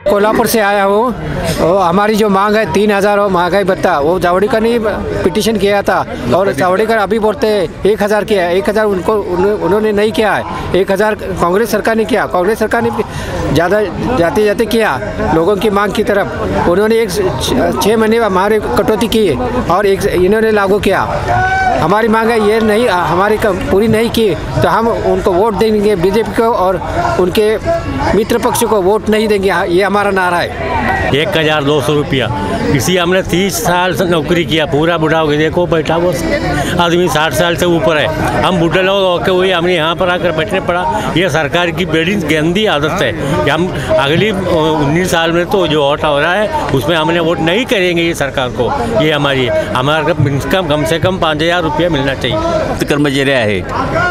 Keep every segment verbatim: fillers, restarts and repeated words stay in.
कोल्हापुर से आया हूँ। हमारी जो मांग है तीन हज़ार महंगाई भत्ता, वो जावड़ेकर ने पिटीशन किया था और जावड़ेकर अभी बोलते हैं एक हज़ार किया है। एक हज़ार उनको उन्होंने नहीं किया है, एक हज़ार कांग्रेस सरकार ने किया। कांग्रेस सरकार ने ज़्यादा जाते जाते किया लोगों की मांग की तरफ। उन्होंने एक छः महीने हमारे कटौती की और एक इन्होंने लागू किया। हमारी मांग है ये नहीं, हमारी पूरी नहीं की तो हम उनको वोट देंगे बीजेपी को और उनके मित्र पक्ष को वोट नहीं देंगे, ये हमारा नारा है। एक हज़ार दो सौ रुपया इसी हमने तीस साल से नौकरी किया, पूरा बुढ़ा हो गया। देखो बैठा वो आदमी साठ साल से ऊपर है, हम बूढ़े लोग होकर वही हमने यहाँ पर आकर बैठने पड़ा। ये सरकार की बड़ी गंदी आदत है कि हम अगली उन्नीस साल में तो जो वोट हो रहा है उसमें हमने वोट नहीं करेंगे ये सरकार को। ये हमारी हमारा कम कम से कम पाँच हज़ार रुपया मिलना चाहिए। कर्मचारी है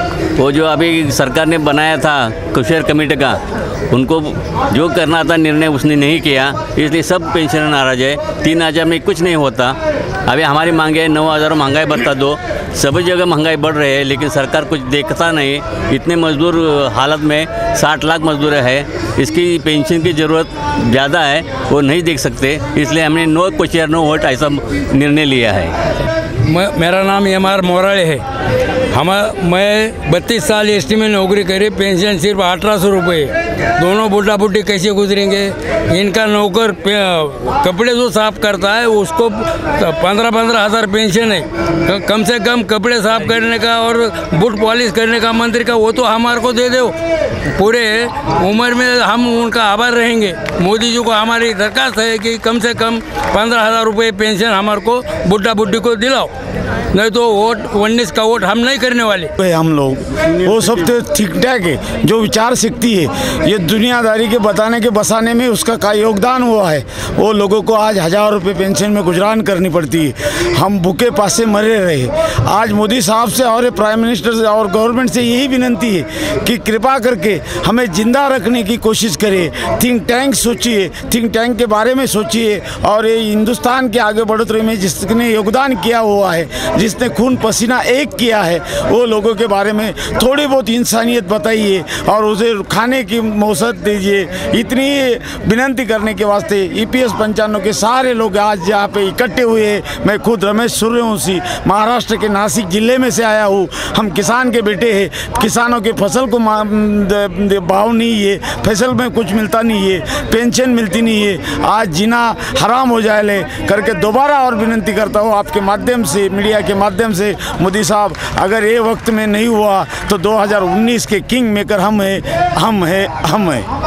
वो जो अभी सरकार ने बनाया था कुशेर कमेटी का, उनको जो करना था निर्णय उसने नहीं किया, इसलिए सब पेंशनर नाराज है। तीन हज़ार में कुछ नहीं होता। अभी हमारी मांगे है नौ हज़ार महंगाई भत्ता दो। सभी जगह महंगाई बढ़ रही है लेकिन सरकार कुछ देखता नहीं। इतने मजदूर हालत में साठ लाख मजदूर है, इसकी पेंशन की ज़रूरत ज़्यादा है, वो नहीं देख सकते। इसलिए हमने नो क्वेश्चन नो वोट ऐसा निर्णय लिया है। मेरा नाम एम आर मोराले है। हम मैं बत्तीस साल एस टी में नौकरी करी, पेंशन सिर्फ अठारह सौ रुपये। दोनों बुढ़ा बुढ़ी कैसे गुजरेंगे? इनका नौकर कपड़े जो साफ करता है उसको पंद्रह पंद्रह हज़ार पेंशन है। कम से कम कपड़े साफ करने का और बूट पॉलिश करने का मंत्री का वो तो हमारे को दे दो। पूरे उम्र में हम उनका आभार रहेंगे। मोदी जी को हमारी दरखास्त है कि कम से कम पंद्रह हज़ार रुपये पेंशन हमारे को बुढ़ा बुढ़ी को दिलाओ, नहीं तो वोट उन्नीस का वोट हम नहीं करने वाले। हम लोग वो सब तो ठीक ठाक है। जो विचार शक्ति है ये दुनियादारी के बताने के बसाने में उसका का योगदान हुआ है, वो लोगों को आज हज़ार रुपये पेंशन में गुजरान करनी पड़ती है। हम भूखे प्यासे मरे रहे। आज मोदी साहब से और प्राइम मिनिस्टर से और गवर्नमेंट से यही विनती है कि कृपा करके हमें जिंदा रखने की कोशिश करें। थिंक टैंक सोचिए, थिंक टैंक के बारे में सोचिए और ये हिंदुस्तान के आगे बढ़ोतरी में जिसने योगदान किया हुआ है, जिसने खून पसीना एक किया है, वो लोगों के बारे में थोड़ी बहुत इंसानियत बताइए और उसे खाने की मौसत दीजिए। इतनी विनती करने के वास्ते ई पी एस पंचानवे के सारे लोग आज यहाँ पे इकट्ठे हुए। मैं खुद रमेश सूर्यवंशी महाराष्ट्र के नासिक जिले में से आया हूँ। हम किसान के बेटे हैं। किसानों के फसल को भाव नहीं है, फसल में कुछ मिलता नहीं है, पेंशन मिलती नहीं है। आज जीना हराम हो जाए ले करके दोबारा और विनती करता हूँ आपके माध्यम से, मीडिया के माध्यम से, मोदी साहब अगर ये वक्त में नहीं हुआ तो दो हज़ार उन्नीस के किंग मेकर हम हैं, हम हैं, हम हैं।